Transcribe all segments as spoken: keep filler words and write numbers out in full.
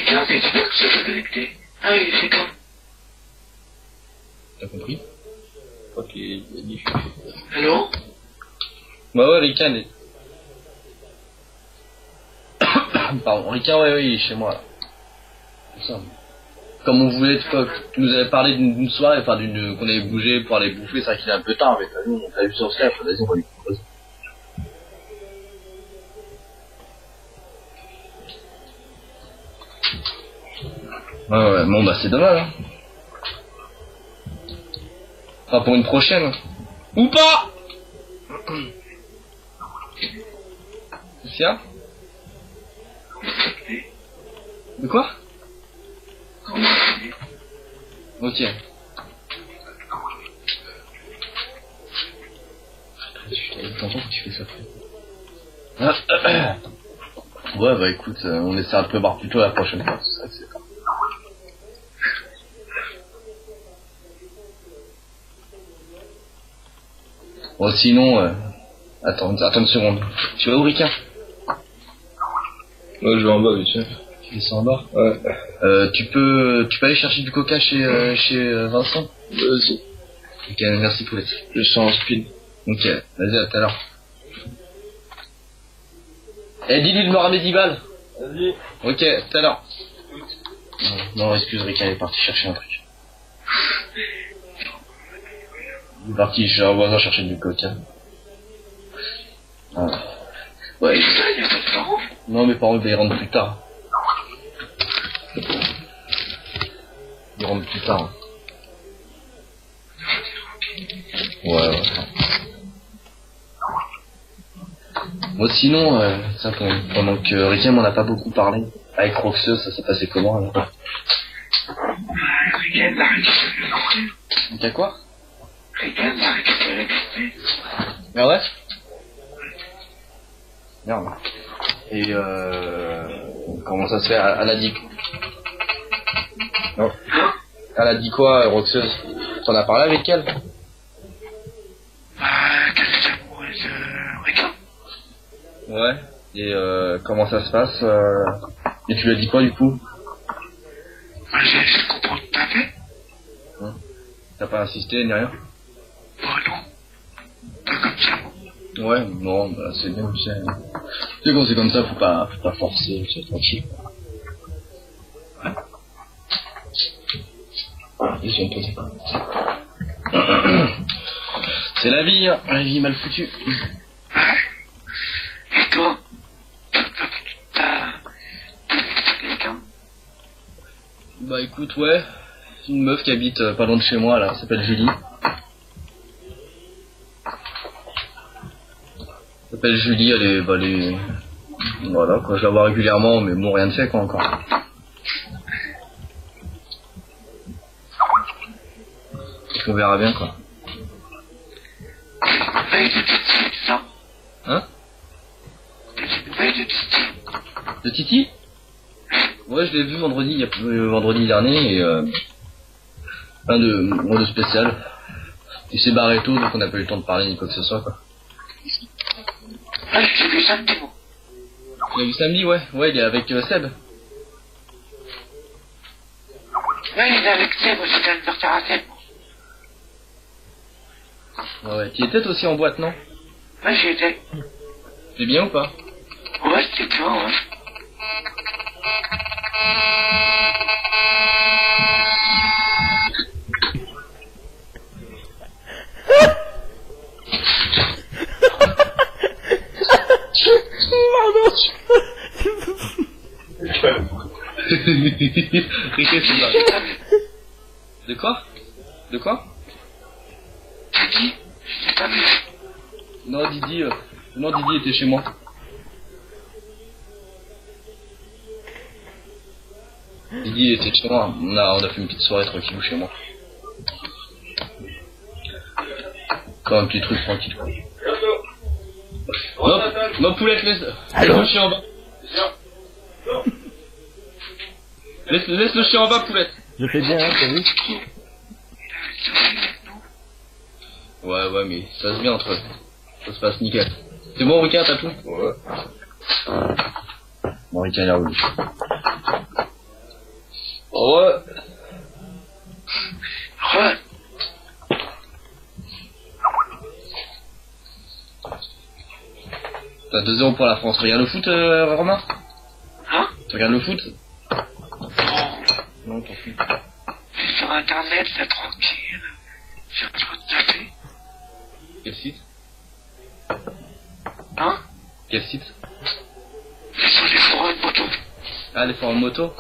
Ricard, c'est super que ça soit connecté. Ah oui, c'est quand? T'as compris? Je crois qu'il a dit. Allô? Bah ouais, Ricard est... Pardon, Ricard, ouais, oui, chez moi, là. C'est ça. Comme on voulait, tu nous avais parlé d'une soirée, enfin d'une qu'on avait bougé pour aller bouffer, c'est vrai qu'il est un peu tard, mais t'as vu, on t'a vu sur Skype, vas-y, on va lui proposer. Ouais, ouais, bon, bah c'est dommage, hein. Enfin, pour une prochaine. Ou pas. C'est ça? De quoi? Ok. T'entends que tu fais ça? Ah, ouais, bah écoute, euh, on essaiera de prévoir plutôt la prochaine fois, c'est ça que c'est pas. Bon, sinon, euh... attends, attends une seconde. Tu vas où, Ricard? Ouais, je vais en bas, vite fait. Tu descends en bas? Ouais. Euh, tu peux, tu peux aller chercher du coca chez, euh, chez euh, Vincent? Vas-y. Ok, merci Poulette. Je suis en speed. Ok, vas-y, à tout à l'heure. Eh, dis-lui de me ramener dix balles. Vas-y. Ok, à tout à l'heure. Non, non, excuse, Ricard est parti chercher un truc. Il est parti chez un voisin chercher du coca. Ah. Ouais, ça, il y a pas de parents. Non, mes parents, ils rentrent plus tard. Ils rentrent plus tard. Ouais, ouais. Moi, sinon, euh, ça, pendant que Ricard m'en a pas beaucoup parlé, avec Roxeuse, ça s'est passé comment, alors? Ricard a récupéré le courrier. T'as quoi? Ricard a récupéré le courrier. Ah ouais? Merde. Et euh... comment ça se fait? Elle a dit... Non. Elle a dit quoi, Roxeuse? T'en as parlé avec elle? Bah, qu'elle est amoureuse de Ricard. Ouais. Et euh, comment ça se passe euh... Et tu lui as dit quoi, du coup? Bah, j'ai essayé de comprendre tout à fait. Hein? T'as pas insisté, ni rien? Bah, non. Pas comme ça. Ouais, non, bah c'est bien, tu sais. Tu sais, quand c'est comme ça, faut pas, faut pas forcer, c'est tranquille. Ouais. Ils sont posés. C'est la vie, hein, la vie mal foutue. Ouais. Et toi? T'as... T'as quelqu'un? Bah écoute, ouais, une meuf qui habite euh, pas loin de chez moi, là, elle s'appelle Julie. Elle s'appelle Julie, elle est, bah elle est... Voilà, quoi, je la vois régulièrement, mais bon, rien de fait, quoi, encore. On verra bien, quoi. Veille de Titi, c'est ça? Hein? Veille de Titi. De Titi? Ouais, je l'ai vu vendredi, il y a, euh, vendredi dernier, et euh... rien de, rien de spécial. Il s'est barré tôt, donc on n'a pas eu le temps de parler ni quoi que ce soit, quoi. Ah, je t'ai vu samedi, moi. Tu l'as vu samedi, ouais? Ouais, il est avec euh, Seb. Ouais, il est avec Seb, j'étais à l'anniversaire à Seb. Ouais, ouais. Tu étais toi aussi en boîte, non? Ouais, j'y étais. C'est bien ou pas? Ouais, c'était bien, ouais. De quoi? De quoi? Titi, je t'ai pas vu. Non, Didi, euh... non, Didi était chez moi. Didi était chez moi. On a, on a fait une petite soirée tranquille chez moi. Comme un petit truc tranquille, quoi. Non, non, Poulette, laisse, laisse le chien en bas. Laisse, laisse le chien en bas, Poulette. Je fais bien, hein, t'as vu? Ouais, ouais, mais ça se passe bien entre eux. Ça se passe nickel. C'est bon, Ricard, t'as tout? Ouais. Bon, Ricard, il a roulé. Ouais. Re. T'as deux zéro pour la France. Tu regardes le foot, euh, Romain? Hein? Tu regardes le foot? Non. Non, t'en fous. Je suis sur internet, là, tranquille. Je suis en train de taper. Quel site? Hein? Quel site? Je suis sur les forums moto. Ah, les forums moto?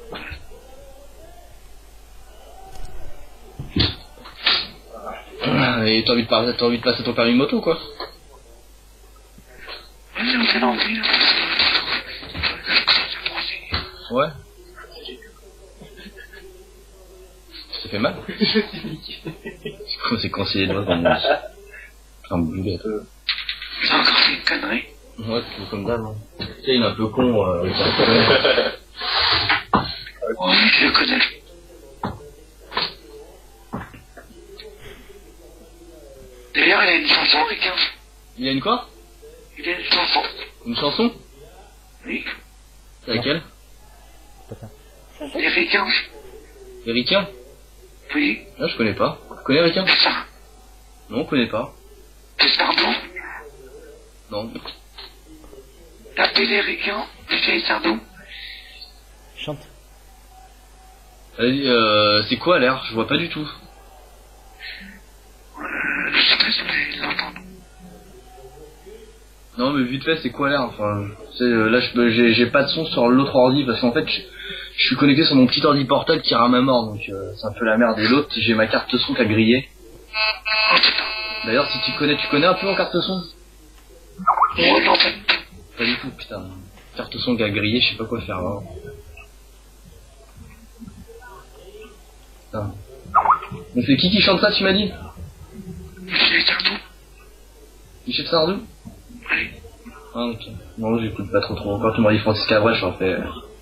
Et t'as envie de passer, t'as envie de passer ton permis de moto, quoi? Vas-y, on fait l'envie, là. Ouais. Ça fait mal? C'est quoi, c'est coincé les doigts dans mon... Enfin, boulet. J'ai encore fait une connerie. Ouais, c'est comme d'hab, hein. Tu sais, il est un peu con, euh... Oui, je le connais. D'ailleurs, il a une chanson, Ricain. Il y a une quoi? Il a une chanson. Une chanson? Oui. C'est laquelle? Les Ricains. Ricain? Oui. Non, je connais pas. Tu connais Ricain? C'est ça. Non, on connaît pas. C'est Sardou. Non. Tapez les Ricains. D J Sardou. Chante. Allez, euh, c'est quoi l'air? Je vois pas du tout. Euh, je sais pas si vous allez l'entendre. Non, mais vite fait, c'est quoi l'air? Enfin, tu sais, euh, là, je- j'ai j'ai pas de son sur l'autre ordi parce qu'en fait, je, je suis connecté sur mon petit ordi portable qui rame à mort, donc euh, c'est un peu la merde. Et l'autre, j'ai ma carte son qui a grillé. Oh putain. D'ailleurs, si tu connais, tu connais un peu en carte son? Oh non, pas Pas du tout, putain. Carte son qui a grillé, je sais pas quoi faire. Hein. Putain. Donc c'est qui qui chante ça, tu m'as dit? D J Sardou. Michel Sardou? Oui. Ah, ok. Non, j'écoute pas trop trop. Quand tu m'as dit Francis Cabrel, j'en fais...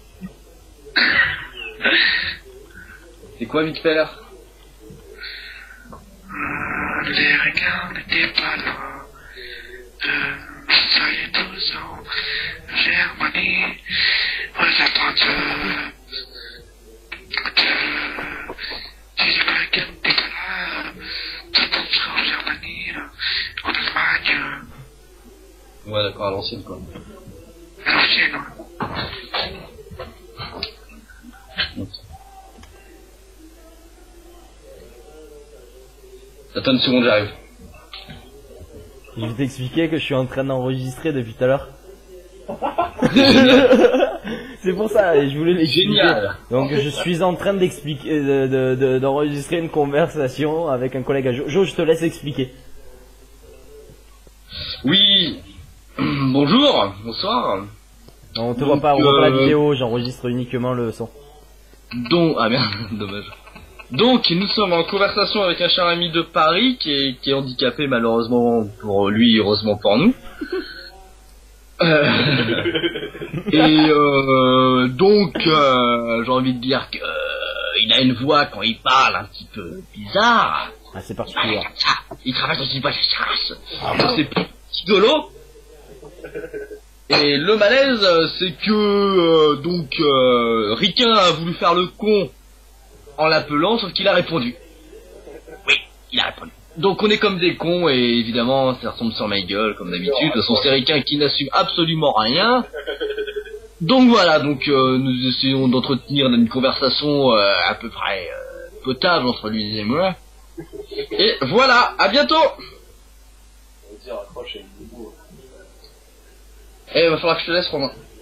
C'est quoi vite fait là? Euh, les Ricains n'étaient pas loin de ça y est douze ans. Germanie, aux attentes de... Si les Ricains n'étaient pas là, tout le monde serait en Germanie, en Allemagne, Ouais, d'accord, à l'ancienne quoi. à l'ancienne. Ok. Attends une seconde, j'arrive. Je vais t'expliquer que je suis en train d'enregistrer depuis tout à l'heure. C'est pour ça, et je voulais l'expliquer. Génial. Donc je suis en train d'expliquer, de, de, de- d'enregistrer une conversation avec un collègue à Jo. Jo, je te laisse expliquer. Oui. Bonjour, bonsoir. Non, on te Donc, voit pas, on voit pas la euh, vidéo, j'enregistre uniquement le son. Donc, ah merde, dommage. Donc, nous sommes en conversation avec un cher ami de Paris qui est, qui est handicapé malheureusement pour lui, heureusement pour nous. Euh, et euh, donc, euh, j'ai envie de dire que euh, il a une voix quand il parle un petit peu bizarre. Ah, c'est particulier. Il travaille dans une boîte de chasse. Alors c'est rigolo. Et le malaise, c'est que euh, donc euh, Ricain a voulu faire le con en l'appelant, sauf qu'il a répondu. Oui, il a répondu. Donc on est comme des cons et évidemment ça retombe sur ma gueule comme d'habitude. De toute façon c'est Ricain qui n'assume absolument rien. Donc voilà, donc euh, nous essayons d'entretenir une conversation euh, à peu près euh, potable entre lui et moi. Et voilà, à bientôt. Eh, il va falloir que je te laisse, Romain.